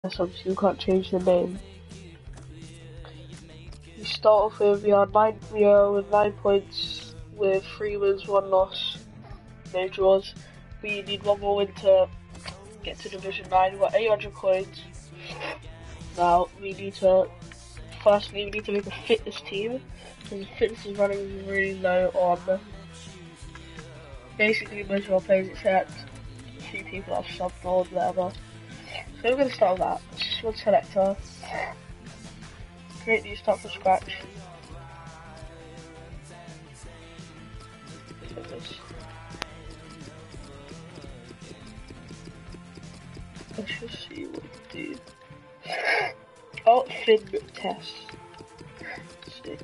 so obviously we can't change the name. We start off with we are with 9 points with 3 wins, 1 loss, no draws. We need 1 more win to get to Division 9. We've got 800 coins. Now we need to make a fitness team because the fitness is running really low on basically most of our players except a few people have subbed or whatever. So we're going to start with that. Squad selector. Create new start from scratch. Let's just see what we do. Oh, fin test. Sick.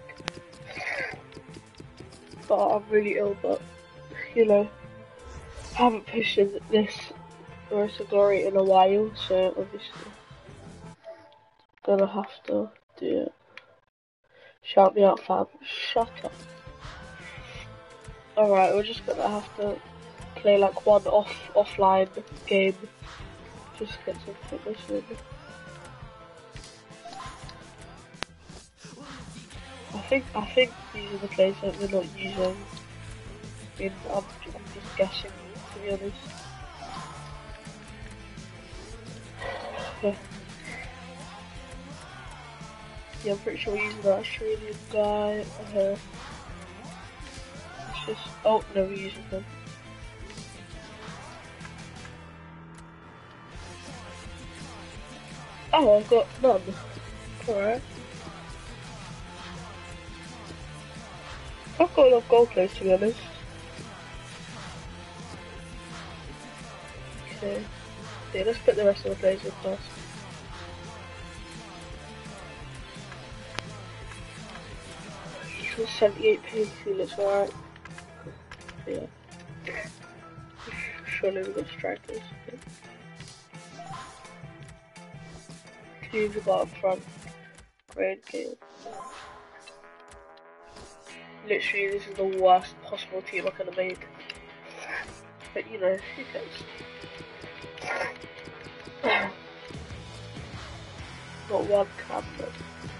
But I'm really ill, but you know, I haven't posted this Rise of Glory in a while, so obviously gonna have to do it. Shout me out, fam. Shut up. Alright, we're just gonna have to play like one offline game. Just get some fitness in. I think these are the plays that we're not using. I'm just guessing, to be honest. Yeah, I'm pretty sure we're using that Australian guy. It's just, oh no, we're using them. Oh, I've got none. Alright. I've got a lot of gold plays, to be honest. Okay. Yeah, let's put the rest of the plays in first. He's 78 pace, he looks alright. Yeah. Surely we've got strikers. Teams got up front. Great game. Literally, this is the worst possible team I could have made. But you know, who cares? Got one camera.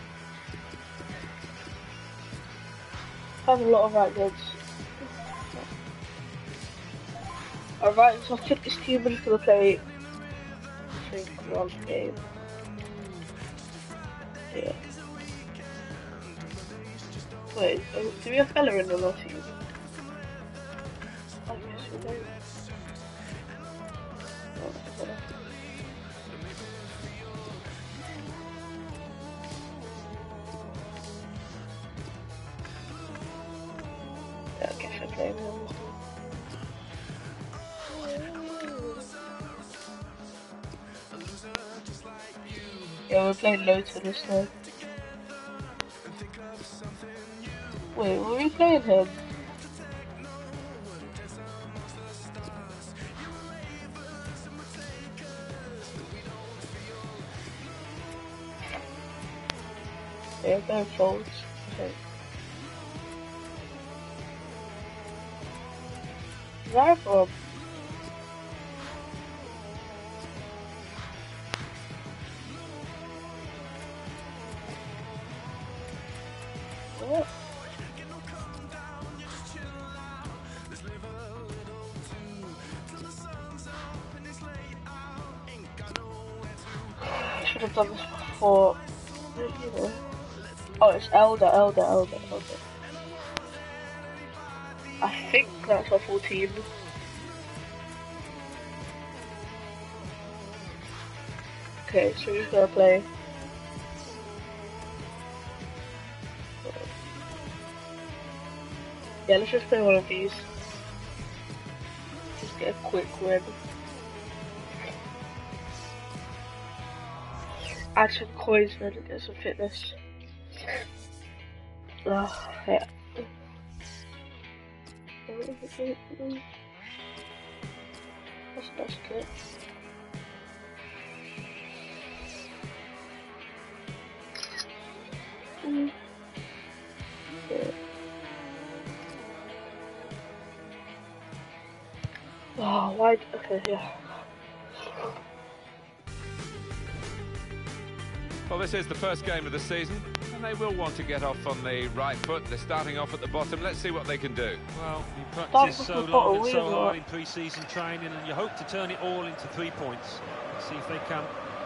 I have a lot of right goods. Alright, so I think this team is gonna play one game. Yeah. Wait, do we have Bella in the last team? I guess we don't. Yeah, I guess I play him. Yeah, we're playing Lota this time. Wait, were we playing him? Yeah, they're folds. Okay. Where from? What? I should have done this before. Oh, it's Elder. I think that's our full team. Okay, so who's gonna play? Yeah, let's just play one of these. Just get a quick win. Add some coins then and get some fitness. Yeah. That's a nice kit. Yeah. Oh, why? Okay, yeah. Well, this is the first game of the season, and they will want to get off on the right foot. They're starting off at the bottom. Let's see what they can do. Well, you practice so long and so hard in pre-season training, and you hope to turn it all into 3 points. Let's see if they can.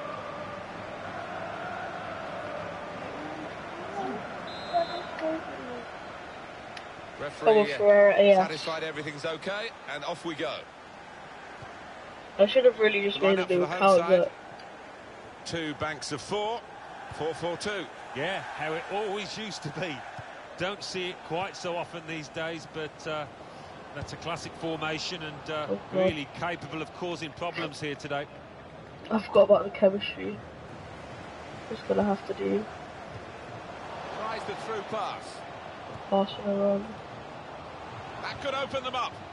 Referee satisfied everything's okay, and off we go. I should have really just made a new count, but 2 banks of 4, 4-4-2. Yeah, how it always used to be. Don't see it quite so often these days, but that's a classic formation and really capable of causing problems here today. I forgot about the chemistry. Just gonna have to do. Tries the through pass. Passing around. That could open them up.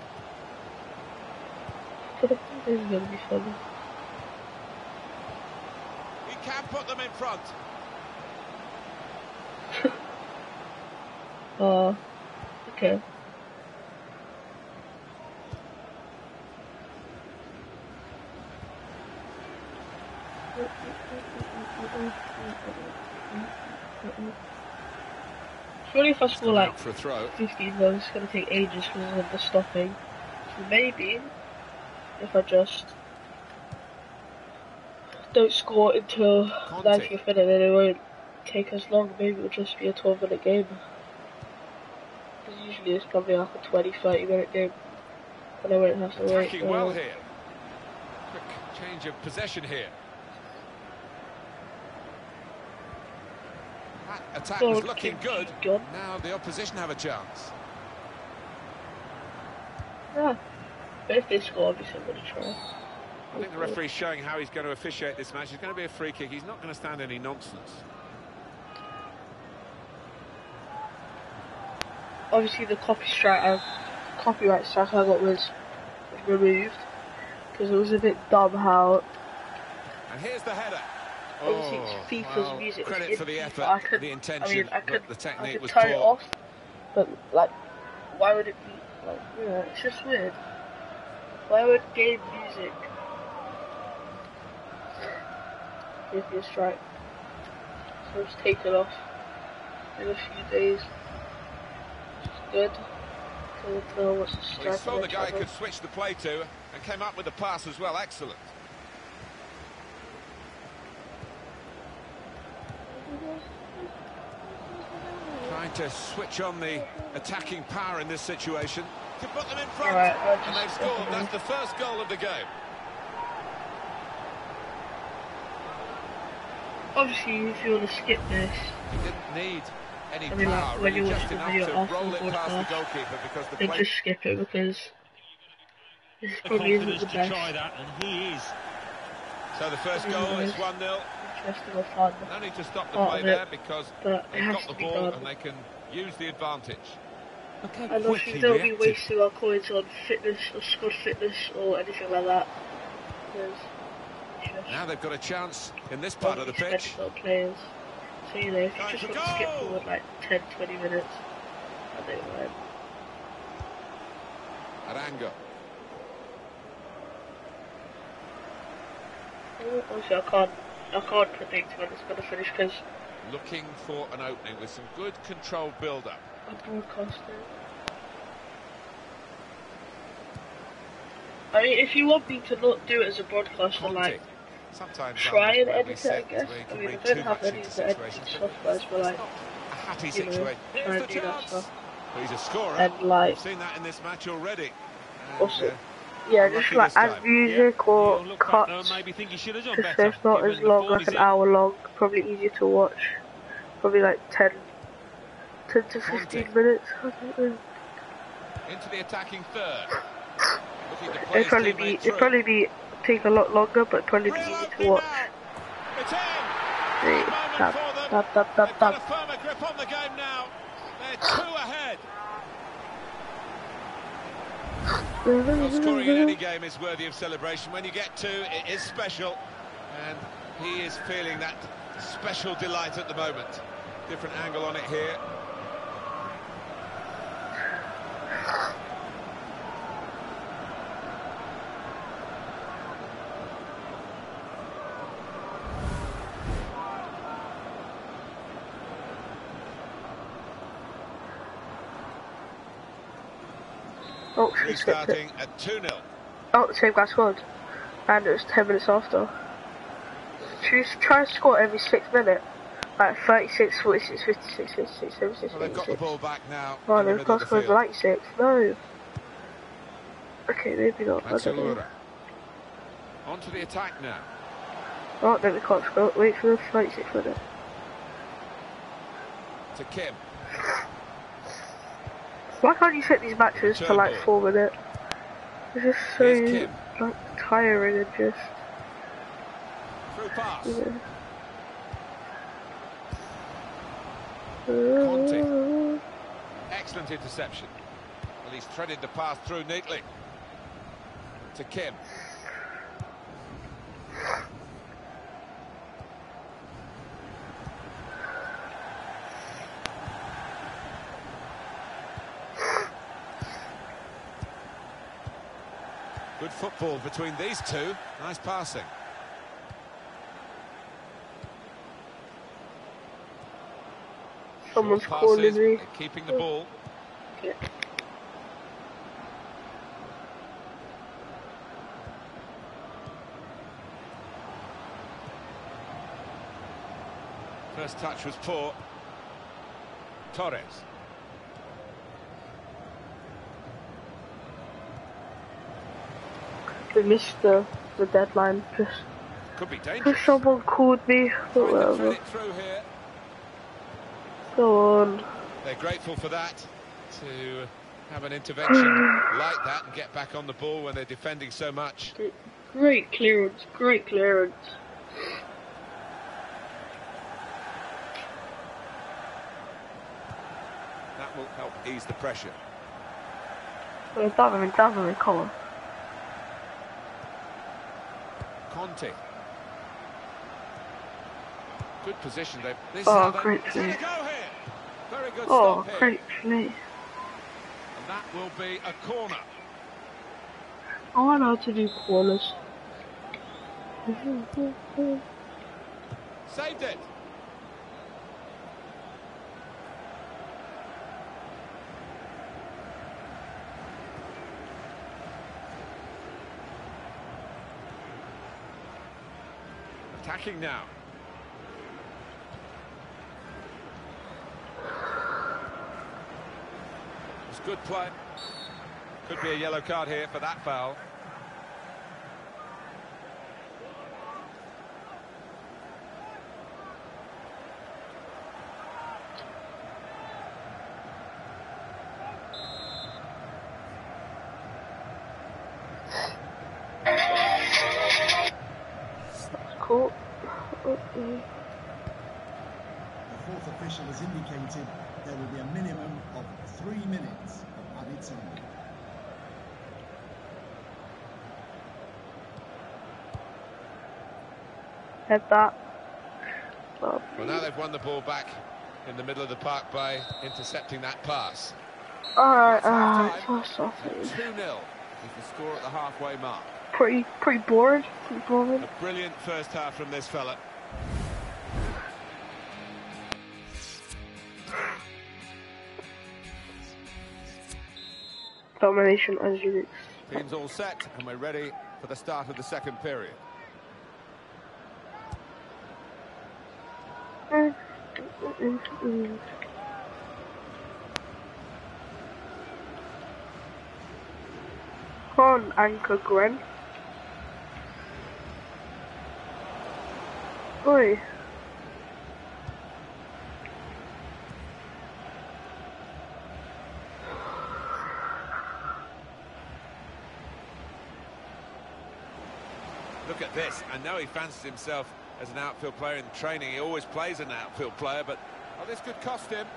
This is gonna be funny. He can put them in front. Okay. Surely if I score like for a throw. 15 goals, it's going to take ages because of the stopping. So maybe, if I just don't score until 90th minute, then it won't take as long. Maybe it'll just be a 12-minute game. Because usually it's probably like a 20-30 minute game. And I won't have to wait. Attacking well here. Quick change of possession here. That attack was looking good. Now the opposition have a chance. Yeah. But if they score, obviously I'm going to try. I think the referee's showing how he's going to officiate this match. It's going to be a free kick. He's not going to stand any nonsense. Obviously the copyright strike I got was removed because it was a bit dumb how. And here's the header. Obviously it's FIFA's music. Credit for the effort, the intention, but the technique was poor. turn it off, but like, why would it be like? Yeah, it's just weird. Why would game music give you a strike? So it's taken off in a few days. Good. We saw the guy could switch the play to and came up with the pass as well. Excellent. Trying to switch on the attacking power in this situation to put them in front, and they've scored. That's the first goal of the game. Obviously, if you want to skip this, you didn't need any power, like when you watch just the enough video to roll it past the goalkeeper because the then just skip it because this probably isn't the best. Try that, and he is. So the first goal is 1-0. No need to stop the play there because they've got the ball and they can use the advantage. And obviously don't be wasting our coins on fitness or squad fitness or anything like that. Now they've got a chance in this part of the pitch. Players. So you know, if you just want to skip forward like 10-20 minutes, I don't mind. Arango. Obviously I can't predict when it's going to finish because looking for an opening with some good controlled build-up. I'm broadcasting. I mean, if you want me to not do it as a broadcaster, like sometimes try and edit it, I guess. I mean, I don't have any of the editing software, but like, a happy situation. Try and do that stuff. He's a scorer. And like, we've seen that in this match already. And, also, yeah, just like add music or cuts, because it's not as long, like an hour long, probably easier to watch, probably like 10 to 15 minutes, I don't know. Into the attacking third. It'd probably be take a lot longer, but probably be easy to watch. See, tap. A firmer grip on the game now. They're 2 ahead. Well, scoring in any game is worthy of celebration. When you get 2, it is special, and he is feeling that special delight at the moment. Different angle on it here. Oh, she skipped it. Restarting at 2-0. Oh, the same guy scored. And it was 10 minutes after. She's trying to score every 6 minutes. Like 36, 46, 56, 56, 76, Well, they've got the 86. ball back now. Oh, In the they've middle of got the scored field. 96. No. Okay, maybe not. I don't know. Matsuura. On to the attack now. Oh, no, we can't score. Wait for the 36 minute. To Kim. Why can't you set these matches to like 4 minutes? It's just so Here's Kim. like tiring and just. Through pass. Yeah. Conte. Excellent interception. Well, he's threaded the pass through neatly. To Kim. Good football between these two. Nice passing. Someone's Short calling passes, me. they're keeping the ball. Yeah. First touch was poor. Torres. We missed the deadline. Just Could be because dangerous. someone called me. But Trying to thread whatever. it through here. Go on. They're grateful for that, to have an intervention like that and get back on the ball when they're defending so much. Great clearance. Great clearance. That will help ease the pressure. Davide, come on. Conte. Good position. This Oh, is how great they play. go here. Very good Oh, stop here. great play. And that will be a corner. I want how to do corners. Saved it. Attacking now. It's good play. Could be a yellow card here for that foul. Cool. The fourth official has indicated there will be a minimum of 3 minutes of added time. Head that. Well, now they've won the ball back in the middle of the park by intercepting that pass. Alright, Half-time. first off, 2-0 is the score at the halfway mark. pretty boring. Pretty boring. A brilliant first half from this fella. Domination as you Team's all set and we're ready for the start of the second period. Come on, Anchor Gren. Oi. Look at this. I know he fancies himself as an outfield player in training. He always plays an outfield player, but oh, this could cost him.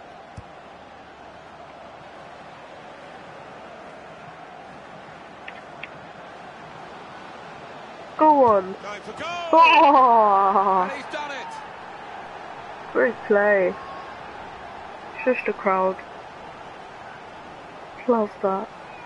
Go on. Going for goal! Oh, And he's done it! great play. Just a crowd. Love that.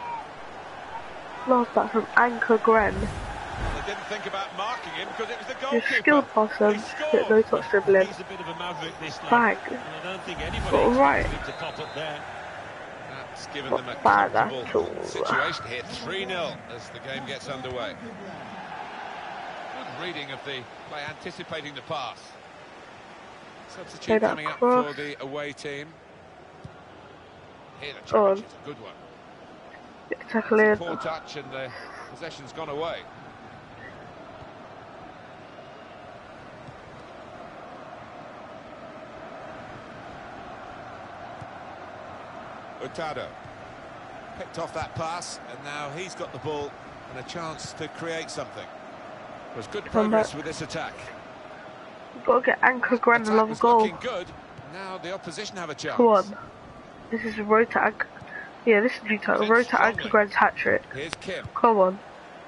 Love that from Anchor Gren. Well, they didn't think about marking him because it was the Just goalkeeper. skilled pass him. He scored. Get no touch dribbling. He's a bit of a maverick, this lad. Bag. And I don't think anybody But all right. expected him to pop up there. It's given them a comfortable situation here. 3-0 as the game gets underway. Good reading of the play, anticipating the pass. Substitute coming up for the away team. Here the challenge is a good one. Tackle in. Poor touch and the possession's gone away. Hurtado picked off that pass, and now he's got the ball and a chance to create something. There's good progress with this attack. We've got to get Anchor Grand another goal. Looking good. Now the opposition have a chance. Come on. This is Rota Anchor. Yeah, this is new title. Rota Anchor Grand's hat-trick. Here's Kim. Come on.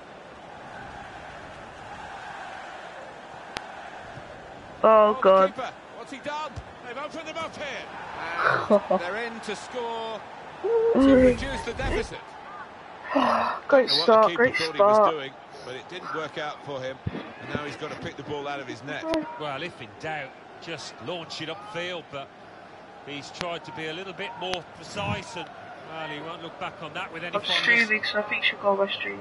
Oh, God. Keeper. What's he done? They've opened them up here. And they're in to score to reduce the deficit. Great start, great start. He was doing, but it didn't work out for him, and now he's got to pick the ball out of his net. Well, if in doubt, just launch it upfield, but he's tried to be a little bit more precise, and well, he won't look back on that with any fondness. I'm streaming, so I think you should go on my stream.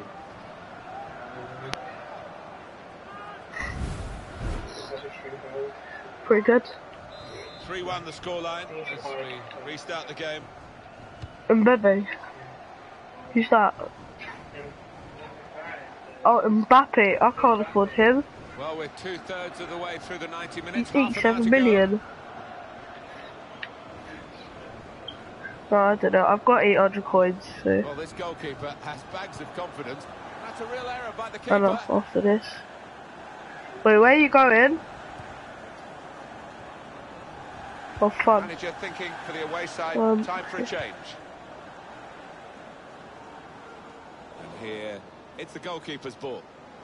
Pretty good. 3-1 the scoreline as we restart the game. Mbappe. Who's that? Oh, Mbappe. I can't afford him. Well, we're 2/3 of the way through the 90 minutes. He's 7 million. No, I don't know. I've got 800 coins, so. Well, this goalkeeper has bags of confidence. That's a real error by the keeper. I'm off after this. Wait, where are you going? Oh, fun. Manager thinking for the away side, time for a change. And here, it's the goalkeeper's ball.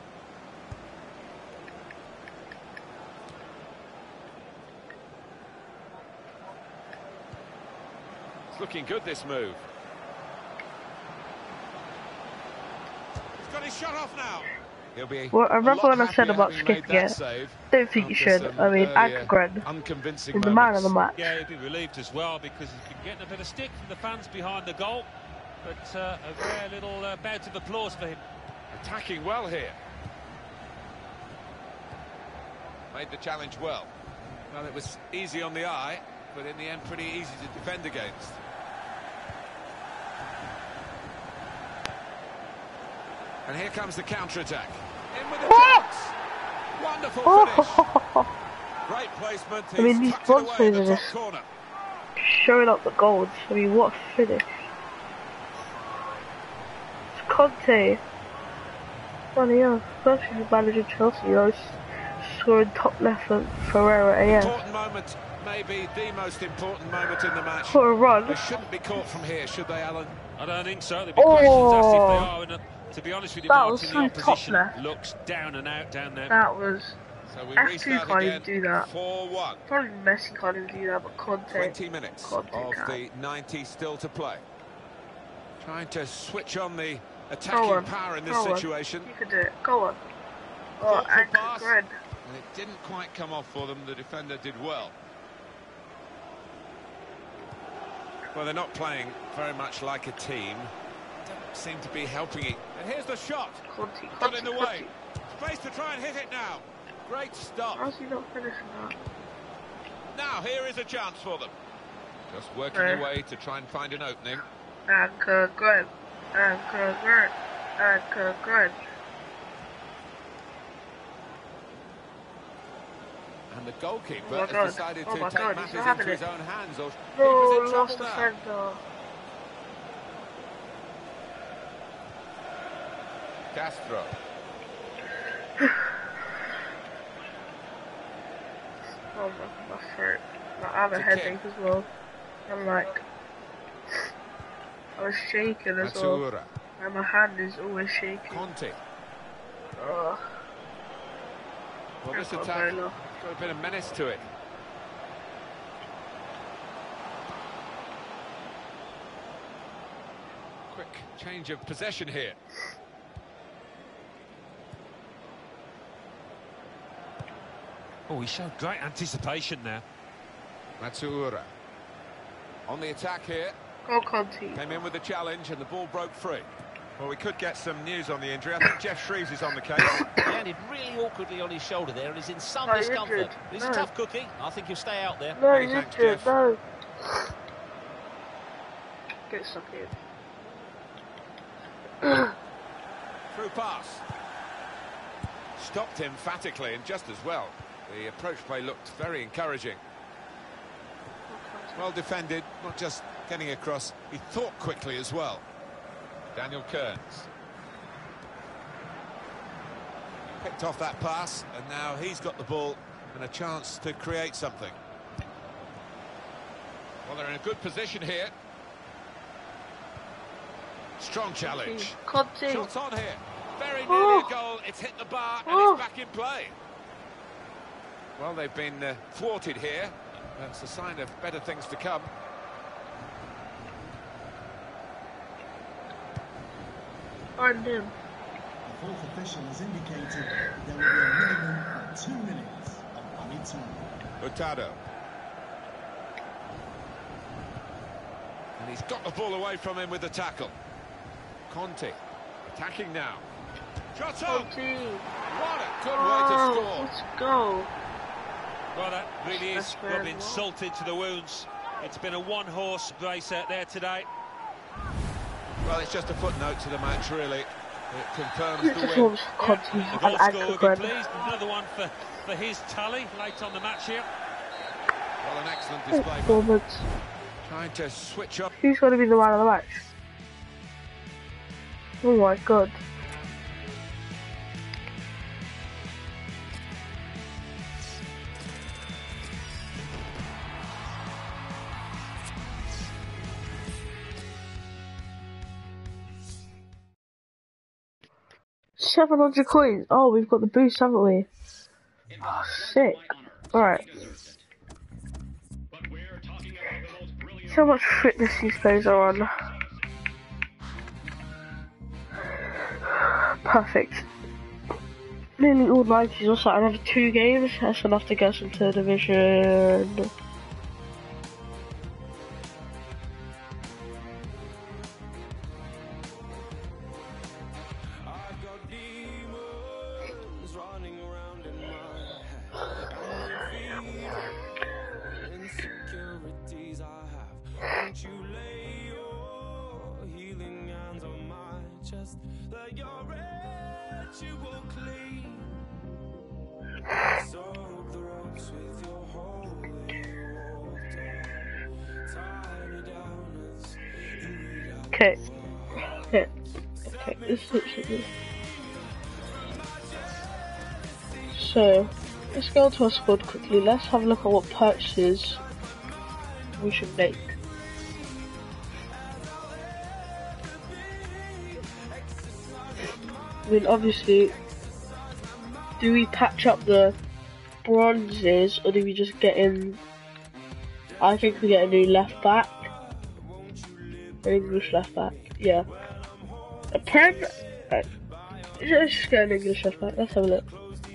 It's looking good, this move. He's got his shot off now. He'll be well, I remember when I said about skipping it. Don't think you should. I mean, Anchor Grand is the man of the match. Yeah, he'll be relieved as well because he's been getting a bit of stick from the fans behind the goal. But a rare little bout of applause for him. Attacking well here. Made the challenge well. Well, it was easy on the eye, but in the end pretty easy to defend against. And here comes the counter-attack. In with the chance. Wonderful finish. Great placement. I mean, these sponsors are just showing up the goals. I mean, what a finish. It's Conte. Funny enough, first he's managing Chelsea, you know, scoring top left for Ferreira AM. Important moment, maybe the most important moment in the match. For a run. They shouldn't be caught from here, should they, Alan? I don't think so. There'll be questions asked if they are. And, to be honest with you, Martin, the opposition looks down and out down there. That was... So we F2 can't even do that. 4-1. Probably Messi can't even do that, but Conte... 20 minutes of the 90 still to play. Trying to switch on the attacking power in this situation. You can do it. Go on. Oh, Anchor Grand. And it didn't quite come off for them. The defender did well. Well, they're not playing very much like a team. Don't seem to be helping it. And here's the shot. Got in the way. Space to try and hit it now. Great stop. How's he not finishing that? Now here is a chance for them. Just working away to try and find an opening. Anchor Grand. Anchor Grand. Anchor Grand. And the goalkeeper has decided to take matters into his own hands. Or no, lost the defender. Castro. Oh, my hurt. I have a headache as well. I'm like... I was shaking as well. And my hand is always shaking. Conte. Well, this attack got a bit of menace to it. Quick change of possession here. Oh, he showed great anticipation there. Matsuura on the attack here. Go Conti. Came in with the challenge and the ball broke free. Well, we could get some news on the injury. I think Jeff Shreves is on the case. He landed really awkwardly on his shoulder there and is in some No, discomfort. injured. He's No. a tough cookie. I think he'll stay out there. No, Many he's thanks, injured. Jeff. No. Get stuck in. Through pass. Stopped emphatically and just as well. The approach play looked very encouraging. Well defended, not just getting across. He thought quickly as well. Daniel Kearns. Picked off that pass, and now he's got the ball and a chance to create something. Well, they're in a good position here. Strong challenge. Conti. Shots on here. Very nearly a goal. It's hit the bar and it's back in play. Well, they've been thwarted here. That's a sign of better things to come. Find him. The fourth official has indicated there will be a minimum of 2 minutes of added time. Hurtado. And he's got the ball away from him with the tackle. Conte attacking now. Shot up! Conti. What a good way to score. Let's go. Well, that really is That's very rubbing well. salt into the wounds. It's been a one-horse race out there today. Well, it's just a footnote to the match, really. It confirms This the is win. almost Conti The and goal scorer will be Ankergren. pleased. Another one for his tally late on the match here. Well, an excellent display. Performance. Trying to switch up. Who's going to be the man of the match? Oh my god. $700 coins. Oh, we've got the boost, haven't we? Oh, sick. Alright. See how much fitness these players are on. Perfect. Nearly all 90s. What's that? Another 2 games? That's enough to get us into division. Okay. Okay. Okay. So, let's go to our squad quickly. Let's have a look at what purchases we should make. I mean, obviously, do we patch up the bronzes or do we just get in? I think we get a new left back. An English left back, yeah. A Prem. Let's just get an English left back. Let's have a look.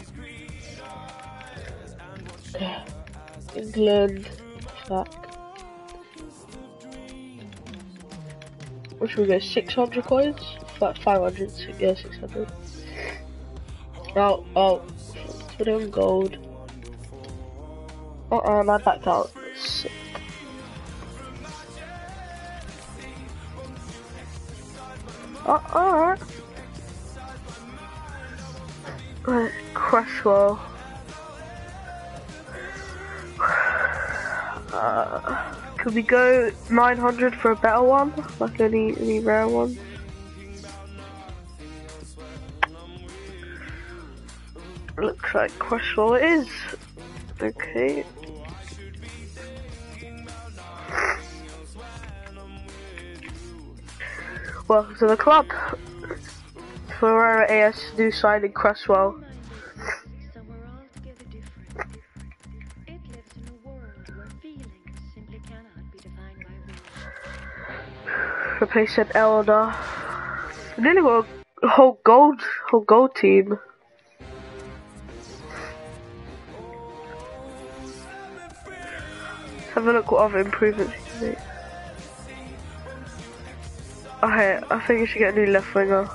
England left back. What should we go? 600 coins? 500? Yeah, 600. Oh, put it on gold. And I backed out. Sick. Alright. Right, Cresswell. Could we go 900 for a better one? Like any rare ones? Looks like Cresswell it is. Okay. Welcome to the club. Ferreira AS new signing Cresswell. So we're all together different. It lives in a world where feelings simply cannot be defined by words. Replacing Elder. We nearly got a whole gold team. Have a look what other improvements you can make. Okay, I think you should get a new left winger.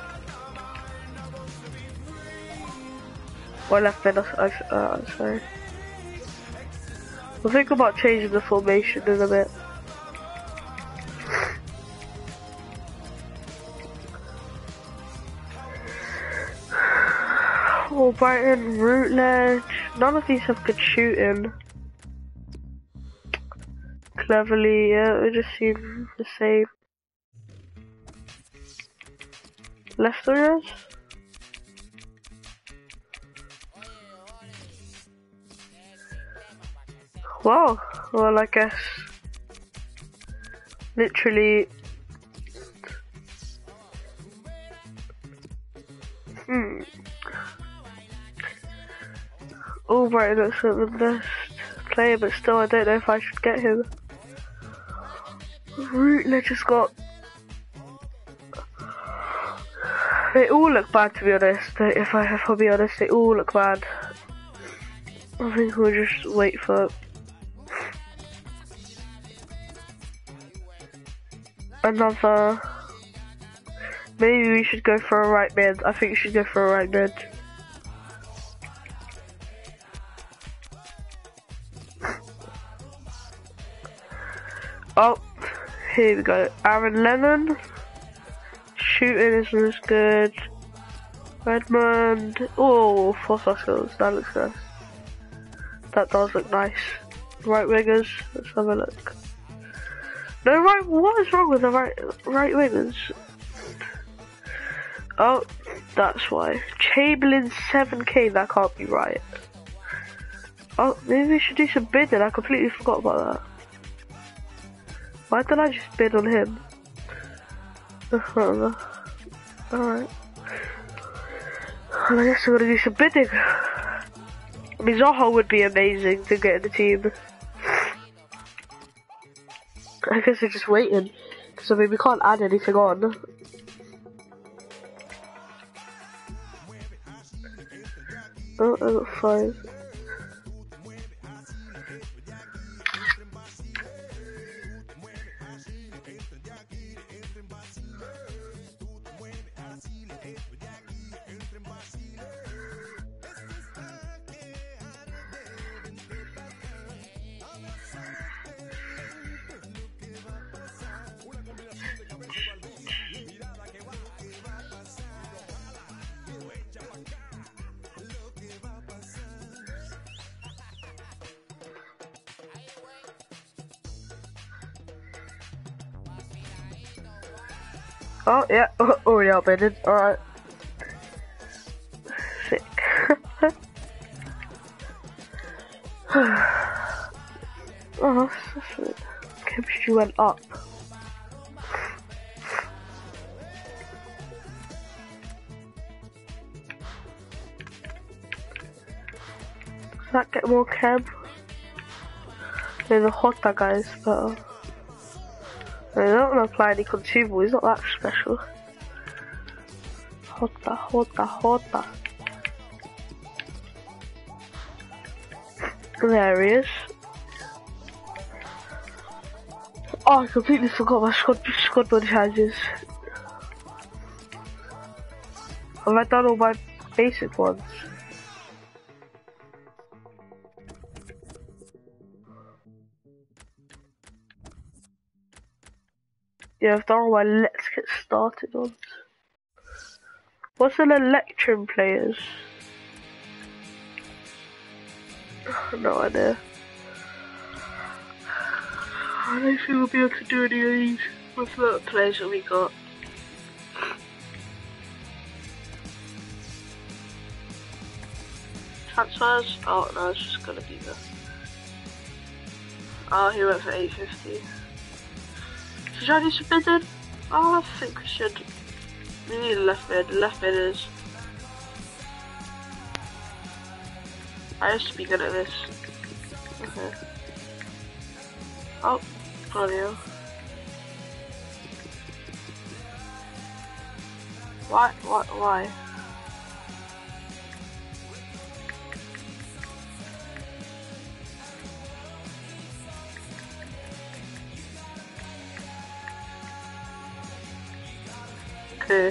Or left mid, sorry. We'll think about changing the formation in a bit. Oh, Brighton, Routledge. None of these have good shooting. Cleverly, yeah, it just seem the same. Left wingers? Wow, well, I guess literally. Albright looks like the best player, but still, I don't know if I should get him. Routledge has got. They all look bad, to be honest. If I have to be honest, they all look bad. I think we'll just wait for another. Maybe we should go for a right mid. I think we should go for a right mid. Oh, here we go. Aaron Lennon. Shooting isn't as good. Redmond. Oh, Foster skills. That looks nice. That does look nice. Right wingers. Let's have a look. No, right. What is wrong with the right wingers? Oh, that's why. Chamberlain 7k. That can't be right. Oh, maybe we should do some bidding. I completely forgot about that. Why did I just bid on him? Alright. Well, I guess I'm gonna do some bidding. I mean, Zaha would be amazing to get in the team. I guess they're just waiting. Because, I mean, we can't add anything on. Oh, I got 5. Oh, yeah, already outbidded, alright. Sick. Oh, that's good. Chemistry went up. Does that get more chem? Yeah, the hotter guy is better. I don't want to apply any consumable, he's not that special. Hotta. There he is. Oh, I completely forgot my squad body charges. Have I done all my basic ones? Yeah, I've done all my let's get started ones. What's an Electrum players? No idea. I don't think we'll be able to do any of these with the players that we got. Transfers? Oh no, it's just gonna be the. Oh, he went for 850. Should I do some bidding? Oh, I think we should. We need a left mid. Left mid is. I used to be good at this. Okay. Oh, bloody hell. Why? who?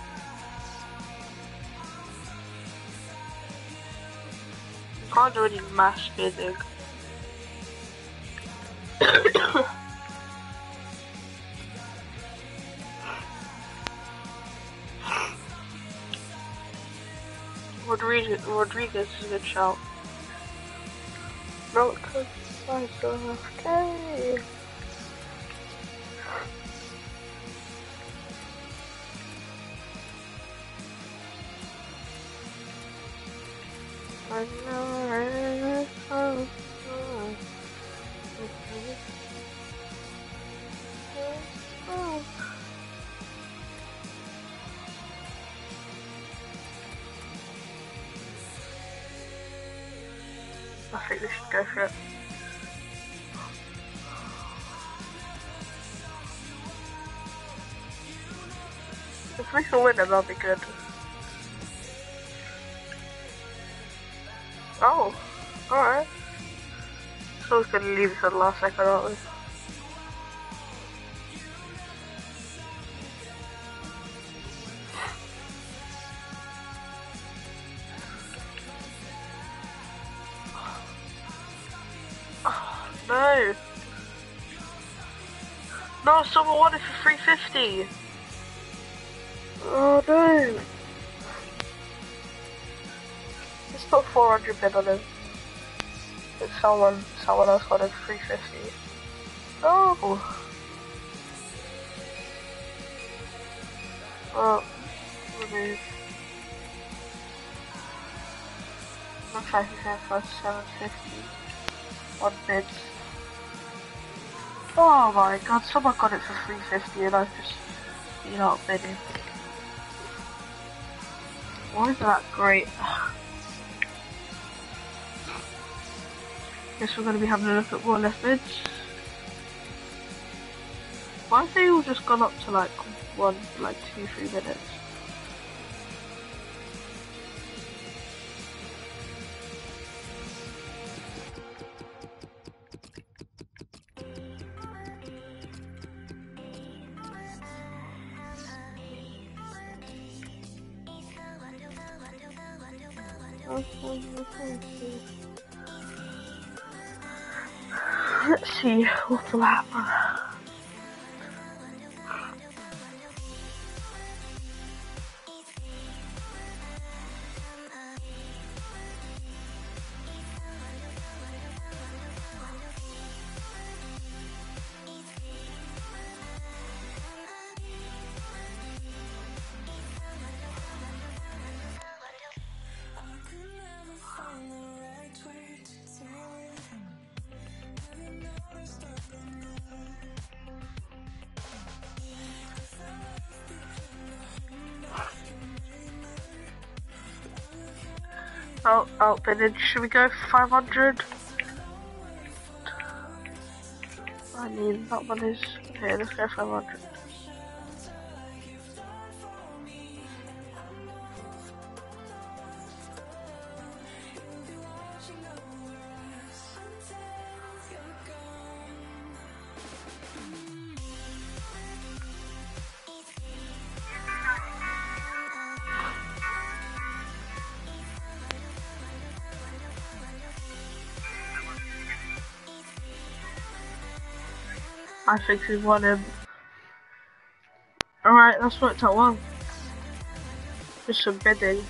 Can't do any mass bidding. Rodriguez is a good shout. No, okay. I think we should go for it. If we can win it, that'll be good. Oh, alright. So we're gonna leave it at the last second, aren't we? No! No, someone won it for 350! Oh no! Just put 400 bid on him. But someone else got it for 350. No! Oh, remove. Looks like he's here for 750. On bids. Oh my god, someone got it for 350 and I've just been outbidding. Why is that great? Guess we're going to be having a look at more left bids. Why have they all just gone up to like 2-3 minutes? Let's see what will happen. Outbidded. Should we go for 500? I mean, that one is... Okay, let's go 500. I think we won him. Alright, that's worked out well. Just some bidding.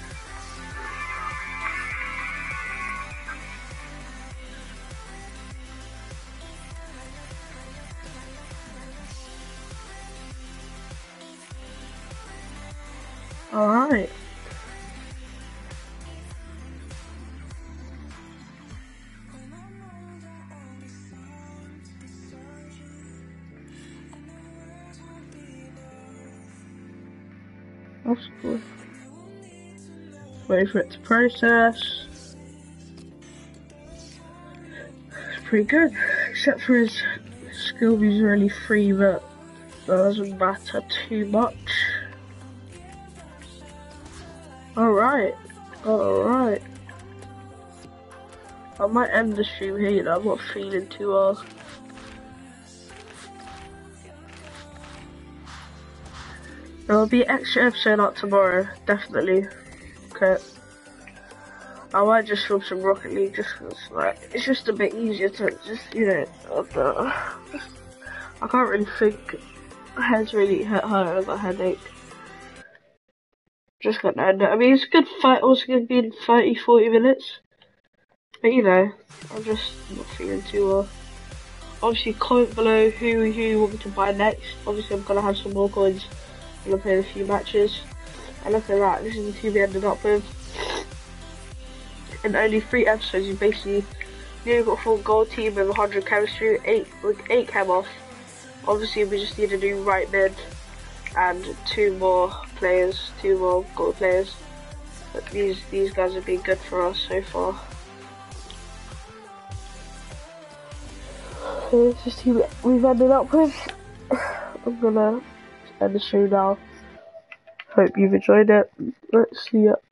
Alright. That's good. Wait for it to process. It's pretty good, except for his skill views are only 3, but that doesn't matter too much. Alright, alright. I might end the stream here, you know, I'm not feeling too well. There will be an extra episode out tomorrow, definitely. Okay. I might just film some Rocket League just 'cause, like, it's just a bit easier to just, you know, I can't really think. My head's really hurt, I've got a headache. Just got that. I mean, it's a good fight, also going to be in 30-40 minutes. But, you know, I'm just not feeling too well. Obviously, comment below who you want me to buy next. Obviously, I'm going to have some more coins. I'm going to play a few matches. And look at that, this is the team we ended up with. In only 3 episodes, you basically nearly got a full gold team with 100 chemistry, 8 chem off. Obviously, we just need to do right mid and 2 more gold players. But these guys have been good for us so far. So this is the team we've ended up with. I'm gonna end the show now. Hope you've enjoyed it. Let's see ya.